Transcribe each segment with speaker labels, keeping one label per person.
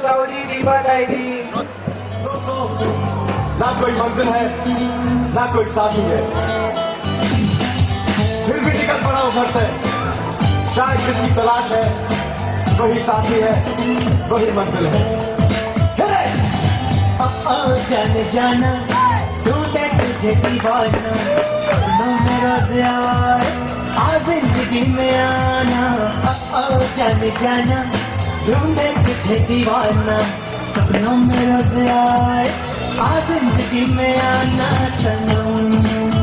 Speaker 1: ना कोई मंजिल है ना कोई साथी है, फिर भी निकल पड़ा हूं घर से। शायद जिसकी तलाश है वही साथी है, वही मंजिल है।
Speaker 2: जाने जाना ढूंढे तुझे दीवाना, सपनों में रोज आए आ जिंदगी में आना। जाने जाना ढूंढे तुझे दीवाना, सपनों में रोज आए आ जिंदगी में आना सनम।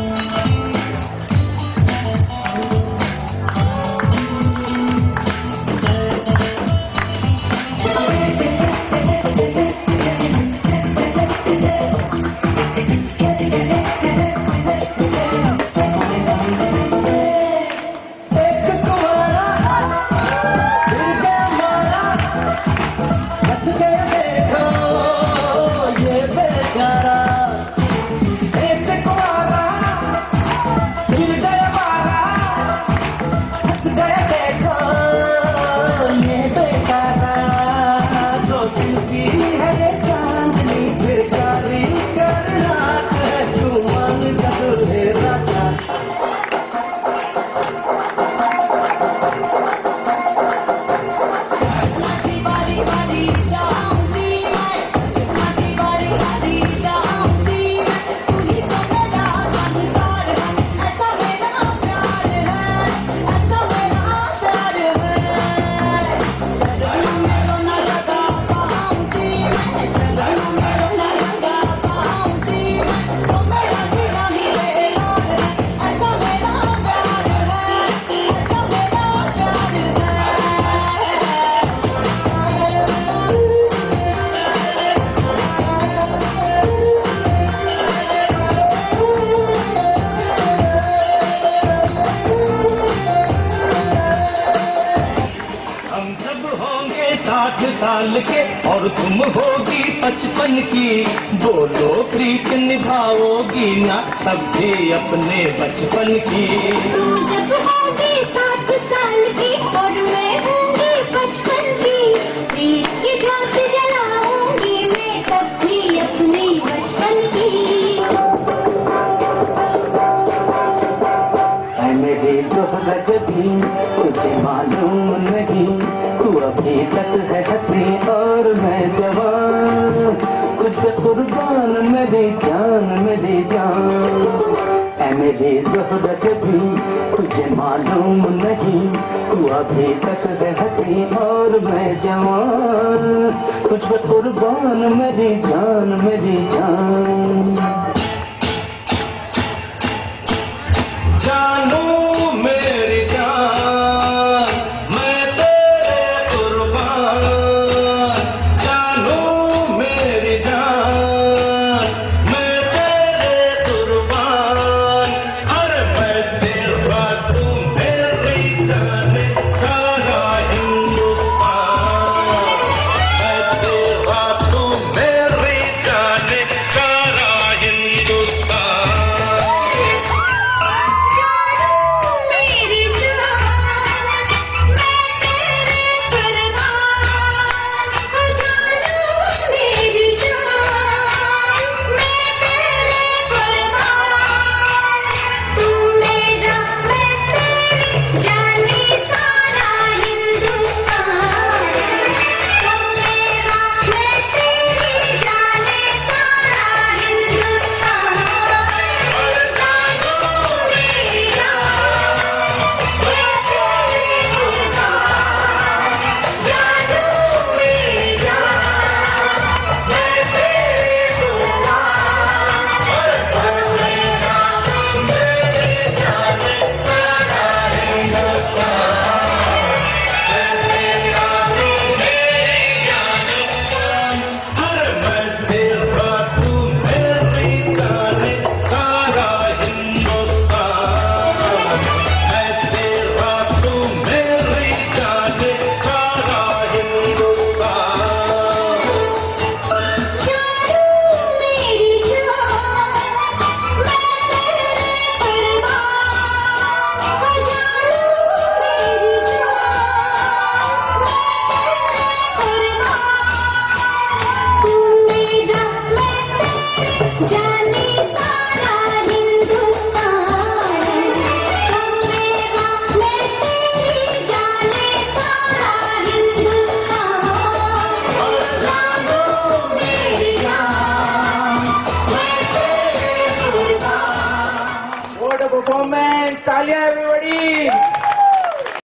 Speaker 3: साल के और तुम होगी 55 की, बोलो प्रीत निभाओगी ना तब भी अपने बचपन की।
Speaker 4: तुम जब होगी 7 साल की और मैं होंगी 55 की, प्रीत की ज्योत जलाऊंगी मैं तब भी अपनी बचपन की।
Speaker 2: ऐ मेरी ज़ोहरा जबी तुझे मालूम नहीं, तू अभी तक है हंसी और मैं जवान, तुझ पे कुर्बान मेरी जान मेरी जान। ऐ मेरी ज़ोहरा जबी तुझे मालूम नहीं, तू अभी तक है हंसी और मैं जवान, तुझ पे कुर्बान मेरी जान मेरी जान।
Speaker 3: जानू मेरी जान मैं तेरे कुर्बान, जानू मेरी जान मैं तेरे कुर्बान। अरे मैं तेरा तू मेरी जान सारा हिंदुस्तान, मैं तेरा तू मेरी जान सारा हिंदुस्तान।
Speaker 4: मेरी जान
Speaker 1: थैंक्स, तालियां एवरीबॉडी।